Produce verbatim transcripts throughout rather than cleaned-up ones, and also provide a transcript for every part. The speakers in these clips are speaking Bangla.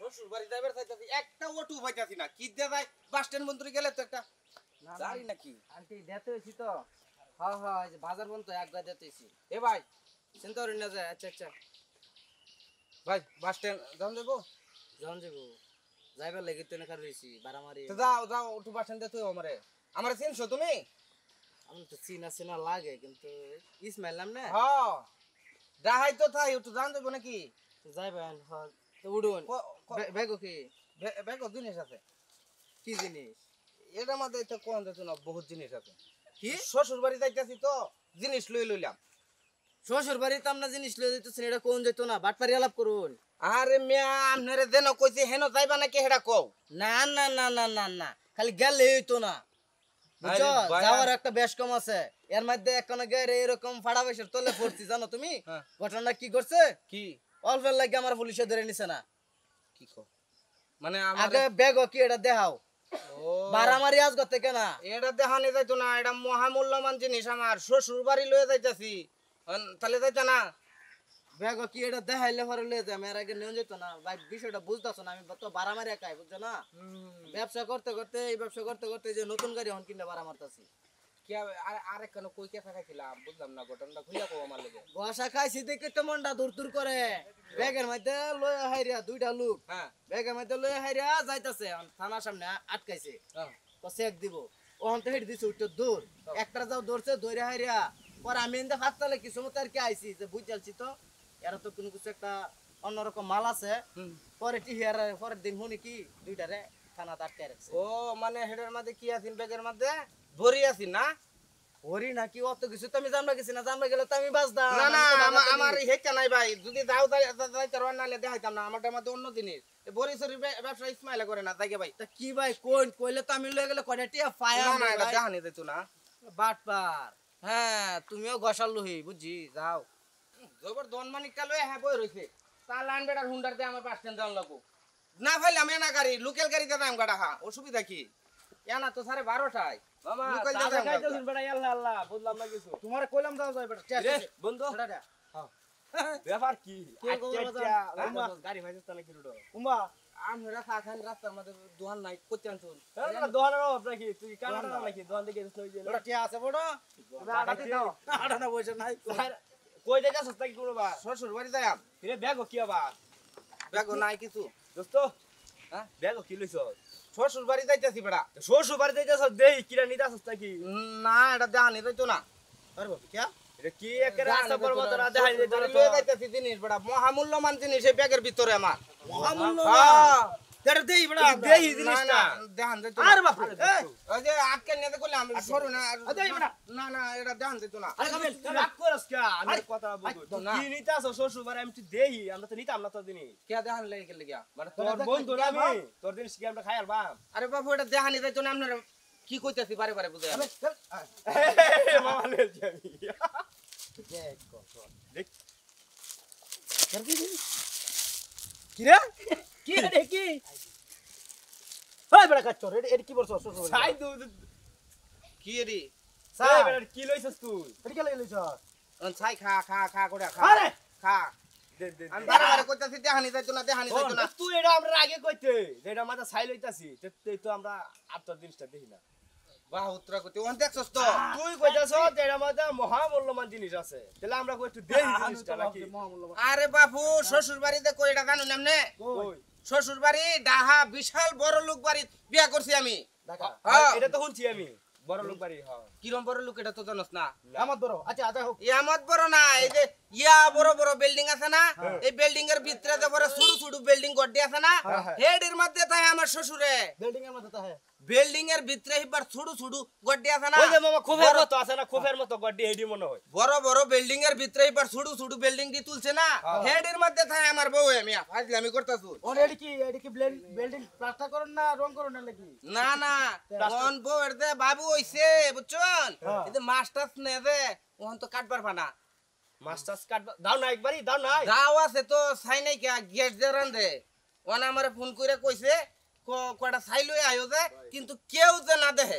শ্বশুর বাড়ি যাইবার চাইতাছি একটা অটো পাইতাছি না কি দে ভাই বাস স্ট্যান্ড মন্ত্রী গেলে তো একটা জানি নাকি আন্টি দিতে হইছি তো হ্যাঁ হ্যাঁ এই যে বাজার বন্ধ এক গায়ে দিতে হইছি এ ভাই চিন্তা করি না যায় আচ্ছা আচ্ছা ভাই বাস স্ট্যান্ড যান যাবো যান যাবো যাইবার লাগি তো এখানে রইছি বারামারি তো যাও যাও অটো বাস স্ট্যান্ডে তুই আমারে আমারে চিনছো তুমি আমি তো চিনা চিনা লাগে কিন্তু ইসমাইল নাম না হ্যাঁ ডাহাই তো তাই একটু জান যাবো নাকি যাইবেন হ্যাঁ তো উড়ুন ব্যাগও কি ব্যাগ জিনিস আছে কি জিনিস এটার মধ্যে তো কোন যেত না বহুত জিনিস আছে কি শ্বশুর বাড়ি যাইতাছি তো জিনিস লই লইলাম শ্বশুর বাড়িতে আমরা জিনিস লয়ে দিতেছেন এটা কোন যেত না বাটপারি আলাপ করুন আরে মিয়া আপনারে দেন কইছে হেন যাইবা নাকি হেডা কও না না না না না না খালি গেলে হইতো না বুঝছো যাওয়ার একটা বেশ কম আছে এর মধ্যে একখানে গেরে এরকম ফাড়া বেশের তলে পড়ছি জানো তুমি ঘটনাটা কি করছে কি অল্পের লাগে আমার পুলিশে ধরে নিছে না কি কও মানে আমার আগে ব্যাগ কি এটা দেখাও ও বারামারি আজ করতে কেনা এটা দেখানি যাইতো না এটা মহামূল্যবান জিনিস আমার শ্বশুর বাড়ি লয়ে যাইতাছি তাহলে যাইতা না ব্যাগ কি এটা দেখাইলে পরে লয়ে যায় এর আগে নিয়ে যেত না ভাই বিষয়টা বুঝতেছো না আমি তো বারামারি একাই বুঝছো না ব্যবসা করতে করতে এই ব্যবসা করতে করতে যে নতুন গাড়ি হন কিনলে বারা মারতাছি কি আরে আরে কেন কই কে খাইছিলাম বুঝলাম না ঘটনাটা খুইলা কও আমার লাগে বসা খাইছি দেখে তো মনটা দূর দূর করে ব্যাগের মধ্যে লয়ে হাইরা দুইটা লোক হ্যাঁ ব্যাগের মধ্যে লয়ে হাইরা যাইতাছে থানার সামনে আটকাইছে তো চেক দিব ওখান থেকে হেঁটে দিছে উঠতে দূর একটা যাও দৌড়ছে দৌড়ে হাইরা পরে আমি এনে হাসতালে কিছু মতো আর কি আইছি যে বুঝ যাচ্ছি তো এরা তো কোনো কিছু একটা অন্যরকম মাল আছে পরে টিহিয়ার পরের দিন শুনি কি দুইটারে থানাতে আটকাই রাখছে ও মানে হেডের মধ্যে কি আছেন ব্যাগের মধ্যে ভরি আছি না হরি নাকি অত কিছু তো আমি জানবা গেছি না জানবা গেলে তো আমি বাঁচতাম না না আমার হেচ্ছা নাই ভাই যদি যাও যাইতে রন নালে দেখাইতাম না আমারটার মধ্যে অন্য জিনিস বড়ি সরি ব্যবসা ইসমাইলা করে না তাই ভাই তা কি ভাই কোন কইলে তো আমি লয়ে গেলে কয়টা টিয়া ফায়া না না এটা দেখানি দিত না বাটপার হ্যাঁ তুমিও গসাল লহি বুঝছি যাও জবর দন মানিকটা লয়ে হ্যাঁ বই রইছে চালান বেটার হুন্ডার দিয়ে আমার বাস স্ট্যান্ড যাওয়ার লাগবো না ভাইলে আমি না গাড়ি লোকাল গাড়িতে দাম গাড়া হা অসুবিধা কি এনা তো সাড়ে বারোটায় মামা লোকাল তাজা দাম খাইতেছেন বেটা আল্লাহ আল্লাহ বুঝলাম না কিছু তোমারে কইলাম যাও যাই বেটা রে বন্ধু ব্যাপার কি কে কইলো আচ্ছা বাজার? আচ্ছা গাড়ি ভাইছিস তাহলে কি রুডো উমা আমরা খা খান রাস্তার মধ্যে দোকান নাই করতে আনছুন দোকানের অভাব নাকি তুই কানাডা নাকি দোকান থেকে এসে ওই যে বেটা টিয়া আছে বড় আটাতে দাও আড়ানা পয়সা নাই কই দেখা সস্তা কি করবা শ্বশুর বাড়ি যাই রে ব্যাগও কি আবার ব্যাগ নাই কিছু দোস্ত হ্যাঁ ব্যাগও কি লইছ শ্বশুর বাড়ি যাইতেছি বেটা শ্বশুর বাড়িতে যাস দেই কিরা নিতা সস্তা কি না এটা দেখানি যাইতো না পারবো কে এটা কি একের রাস্তা পর্বত রা দেখাই দে তোরে লয়ে যাইতেছি জিনিস বেটা মহামূল্যবান জিনিস এই ব্যাগের ভিতরে আমার মহামূল্য হ্যাঁ দেড় দেই বেটা দেই না জিনিসটা না দেখান যাইতো না আরে বাপ রে ওই যে আটকে নিয়ে করলে আমি সরু না আরে এই বেটা। না না এটা দেখান যাইতো না আরে কাবিল তুই রাগ করস কে আমি আরে, কথা বলবো তো না। কি নিতা শ্বশুর বাড়ি আমি তো দেই আমরা তো নিতাম না তো দিনই কে দেখান লেগে গেলে গিয়া মানে তোর বন্ধু না আমি তোর জিনিস কি আমরা খাই আর বাম আরে বাবু এটা দেখানি যাইতো না আপনারা কি কইতাছি বারে বারে বুঝে মামা লে যাবি দেখ কি রে কি রে কি ওই বেটা কাচ্চর এটা কি বলছস শ্বশুর বাড়ি সাই দু কি রে সাই বেটা কি লইছস তুই এটা কি লইছ অন ছাই খা খা খা করে খা আরে খা দে দে আমি বারে বারে কইতাছি দেখানি যাইতো না দেখানি যাইতো না তুই এটা আমরা আগে কইতে যেটা মাথা ছাই লইতাছি তেই তো আমরা আর তোর জিনিসটা দেখি না বাহ উত্তরা কইতে ওন দেখছস তো তুই কইতাছ যেটা মাথা মহামূল্যবান জিনিস আছে তাহলে আমরা কই একটু দেই জিনিসটা নাকি আরে বাপু শ্বশুর বাড়িতে কই এটা জানো না আমনে কই শ্বশুর বাড়ি ডাহা বিশাল বড় লোক বাড়ি বিয়া করছি আমি ঢাকা হ্যাঁ এটা তো শুনছি আমি বড় লোক বাড়ি হ্যাঁ কিরম বড় লোক এটা তো জানোস না আমার ধরো আচ্ছা আচ্ছা হোক ইয়ামত বড় না এই যে ইয়া বড় বড় বিল্ডিং আছে না এই বিল্ডিং এর ভিতরে যে বড় ছোট ছোট বিল্ডিং গড্ডি আছে না হেডের মধ্যে তাই আমার শ্বশুরে বিল্ডিং এর মধ্যে তো হ্যাঁ বিল্ডিং এর ভিতরে হিবার ছোট ছোট গড্ডি আছে না ওই যে মামা খুফের মতো আছে না খুফের মতো গড্ডি হেডি মনে হয় বড় বড় বিল্ডিং এর ভিতরে হিবার ছোট ছোট বিল্ডিং দি তুলছে না হেডের মধ্যে তাই আমার বউ আমি ফাজলামি করতাছু ওর এডি কি এডি কি বিল্ডিং প্লাস্টার করুন না রং করুন না লাগি না না কোন বউ এর দে বাবু হইছে বুঝছন এই যে মাস্টার্স নে দে ওহন তো কাটবার পানা মাস্টার্স কাট দাও না একবারই দাও না দাও আছে তো ছাই নাই কে গেট দে রান্দে ওনা আমারে ফোন কইরা কইছে কয়টা ছাই লই আইও যে কিন্তু কেউ যে না দেহে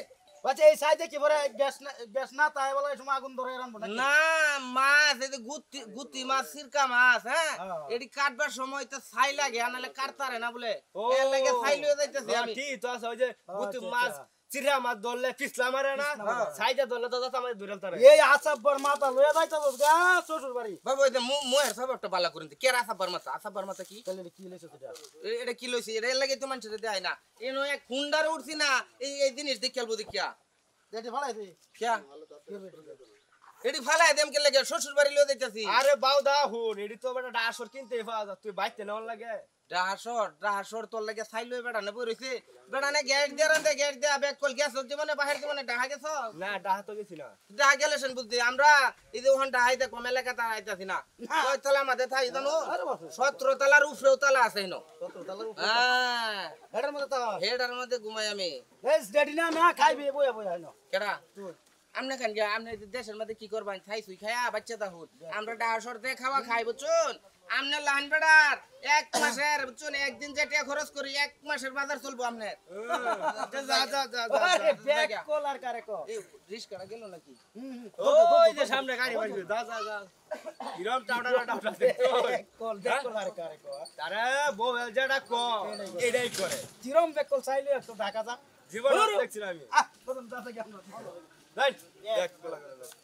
আচ্ছা এই সাইডে কি পরে গ্যাস না গ্যাস না তাই বলে এই সময় আগুন ধরে রাখবো নাকি? না মাছ এই যে গুতি গুতি মাছ সিরকা মাছ হ্যাঁ হ্যাঁ। এটি কাটবার সময় তো ছাই লাগে নাহলে কাটতারে না বলে ও, এর লাগে ছাই লইয়া যাইতেছি হ্যাঁ, আমি ঠিক তো আছে ওই যে গুতি আচ্ছা, মাছ আচ্ছা। চিরা মাছ ধরলে পিছলা মারে না মারে। সাইডে ধরলে তো যাতে আমাদের দূরে তারে এই আসাব্বর মাথা লয়ে যাইতাছস গা শ্বশুর বাড়ি। বাবু এই যে মু- মুয়ের সবটা বালা করিন কে রাসাবার মাথা আসাবার মাথা কি তাহলে কি লইছস এটা? এ- এটা কি লইছি এটা এর লাগে তো মানুষের দেয় না এনো এক খুন্ডার উঠছি না এই এই জিনিস দেখে খেলবো দেখিয়া এটি ফালাইছি। কিয়া এটি ফালাই দেম কে লাগে শ্বশুর বাড়ি লইয়া যাইতাছি আরে বাউদা হুন এডি তো বেটা ডাসর কিনতে পাওয়া যায় তুই বাইতে নেওয়ার লাগে ডাহাসর ডাহাসর তোর লাগে ছাই লই বেড়া না বইছে বেড়া না গ্যাস দিয়ে রান্দে গ্যাস দিয়ে ব্যাগ কল গ্যাস হচ্ছে মানে বাহির দিয়ে মানে ডাহা গেছ না ডাহা তো গেছি না ডাহা গেলে শুন বুঝছি আমরা এই যে ওখান ডাহাইতে কম এলাকা তা আইতাছি না কয় তলা মাঝে থাই জানো সতেরো তলার উপরেও তলা আছে এনো সতেরো তালার উপরে। হ্যাঁ এটার মধ্যে তো হেডার মধ্যে ঘুমাই আমি এই ডেডি না না খাইবি বইয়া বইয়া হইনো। কেডা আমনে খান গিয়া আমনে দেশের মধ্যে কি করবান খাই সুই খায়া বাচ্চা তা হুত আমরা ডাহাসর দিয়ে খাওয়া খাই বুঝছুন আমনে লাহান বেড়ার এক মাসের বুঝছুন একদিন যেটা খরচ করি এক মাসের বাজার চলবো আমনে যা যা যা যা আরে ব্যাগ কল আর কারে কো। এই রিস্কাটা গেল নাকি হুম, হুম। ওই যে সামনে গাড়ি বাজবে যা যা যা হিরম টাউটা টাউটা ব্যাগ কল ব্যাগ কল আর কারে কো। তারে বউ যেটা কম এটাই করে চিরম ব্যাগ কল চাইলে একটু ঢাকা যা। জীবন দেখছি না আমি আহ প্রথম দাদা কেমন? রাইট দেখ